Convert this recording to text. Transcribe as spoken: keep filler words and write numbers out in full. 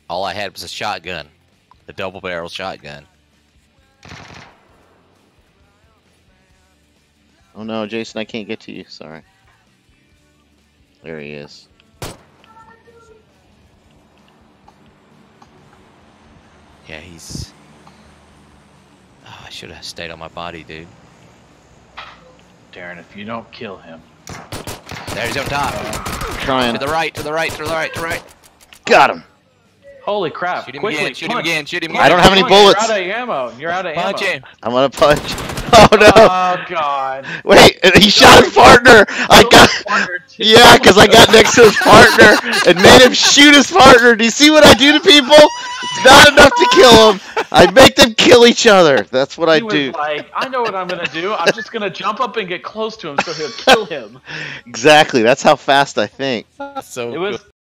All I had was a shotgun, a double barrel shotgun. Oh no, Jason, I can't get to you. Sorry. There he is. Yeah, he's. Oh, I should have stayed on my body, dude. Darren, if you don't kill him. There he's on top. Trying. To the right, to the right, to the right, to the right. Got him. Holy crap. Shoot him Quickly, again, shoot him punch. again, shoot him Punch, again. I don't have any punch. bullets. You're out of ammo. You're out of Punch ammo. him. I'm gonna punch. Oh no! Oh god. Wait, he shot his partner. I got. Yeah, because I got next to his partner and made him shoot his partner. Do you see what I do to people? It's not enough to kill them. I make them kill each other. That's what I He was do. like, I know what I'm gonna do. I'm just gonna jump up and get close to him so he'll kill him. Exactly. That's how fast I think. So It was